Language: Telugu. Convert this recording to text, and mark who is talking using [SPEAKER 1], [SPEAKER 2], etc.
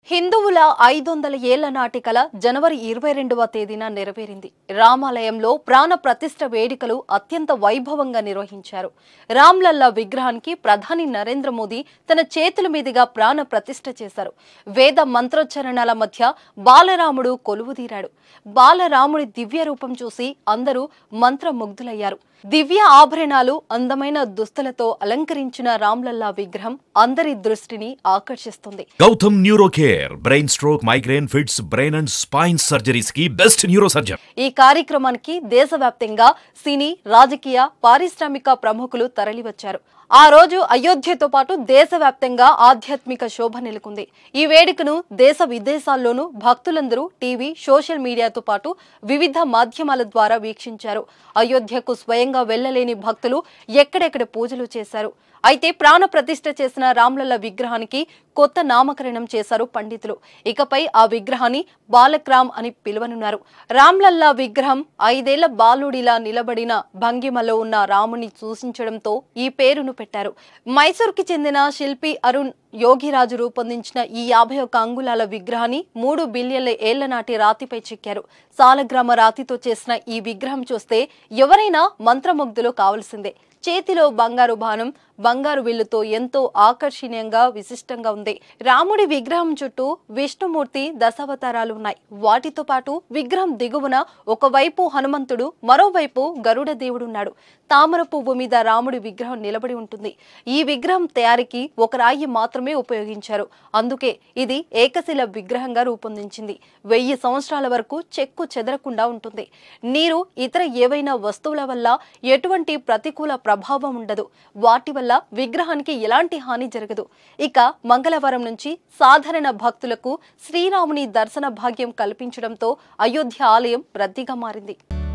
[SPEAKER 1] హిందువుల 500 ఏళ్ల నాటి కల జనవరి 22వ తేదీన నెరవేరింది. రామాలయంలో ప్రాణ ప్రతిష్ఠ వేడుకలు అత్యంత వైభవంగా నిర్వహించారు. రామ్లల్లా విగ్రహానికి ప్రధాని నరేంద్ర మోదీ తన చేతుల మీదుగా ప్రాణ ప్రతిష్ఠ చేశారు. వేద మంత్రోచ్చరణల మధ్య బాలరాముడు కొలువుదీరాడు. బాలరాముడి దివ్య రూపం చూసి అందరూ మంత్రముగ్ధులయ్యారు. దివ్య ఆభరణాలు, అందమైన దుస్తులతో అలంకరించిన రామ్లల్లా విగ్రహం అందరి దృష్టిని ఆకర్షిస్తుంది.
[SPEAKER 2] Gautam neuro care brain stroke, migraine, fits, brain and spine surgeries కి బెస్ట్ న్యూరో సర్జన్.
[SPEAKER 1] ఈ కార్యక్రమానికి దేశవ్యాప్తంగా సినీ, రాజకీయ, పారిశ్రామిక ప్రముఖులు తరలివచ్చారు. ఆ రోజు అయోధ్యతో పాటు దేశవ్యాప్తంగా ఆధ్యాత్మిక శోభ నెలకొంది. ఈ వేడుకను దేశ విదేశాల్లోనూ భక్తులందరూ టీవీ, సోషల్ మీడియాతో పాటు వివిధ మాధ్యమాల ద్వారా వీక్షించారు. అయోధ్యకు స్వయంగా వెళ్లలేని భక్తులు ఎక్కడెక్కడ పూజలు చేశారు. అయితే ప్రాణ ప్రతిష్ఠ చేసిన రామ్లల్లా విగ్రహానికి కొత్త నామకరణం చేశారు పండితులు. ఇకపై ఆ విగ్రహాన్ని బాలక్రామ్ అని పిలువనున్నారు. రామ్లల్లా విగ్రహం 5 ఏళ్ల బాలుడిలా నిలబడిన భంగిమలో ఉన్న రాముని సూచించడంతో ఈ పేరును పెట్టారు. మైసూర్కి చెందిన శిల్పి అరుణ్ యోగిరాజు రూపొందించిన ఈ 51 అంగుళాల విగ్రహాన్ని 3 బిలియన్ల ఏళ్ల నాటి రాతిపై చెక్కారు. సాలగ్రామ రాతితో చేసిన ఈ విగ్రహం చూస్తే ఎవరైనా మంత్రముగ్ధులు కావాల్సిందే. చేతిలో బంగారు బాణం, బంగారు విల్లుతో ఎంతో ఆకర్షణీయంగా, విశిష్టంగా ఉంది. రాముడి విగ్రహం చుట్టూ విష్ణుమూర్తి దశావతారాలు ఉన్నాయి. వాటితో పాటు విగ్రహం దిగువన ఒకవైపు హనుమంతుడు, మరోవైపు గరుడ దేవుడున్నాడు. తామర పువ్వు మీద రాముడి విగ్రహం నిలబడి ఉంటుంది. ఈ విగ్రహం తయారీకి ఒక రాయి మాత్రమే ఉపయోగించారు. అందుకే ఇది ఏకశిల విగ్రహంగా రూపొందించింది. 1000 సంవత్సరాల వరకు చెక్కు చెదరకుండా ఉంటుంది. నీరు, ఇతర ఏవైనా వస్తువుల వల్ల ఎటువంటి ప్రతికూల ప్రభావం ఉండదు. వాటి వల్ల విగ్రహానికి ఎలాంటి హాని జరగదు. ఇక మంగళవారం నుంచి సాధారణ భక్తులకు శ్రీరాముని దర్శన భాగ్యం కల్పించడంతో అయోధ్య ఆలయం రద్దీగా మారింది.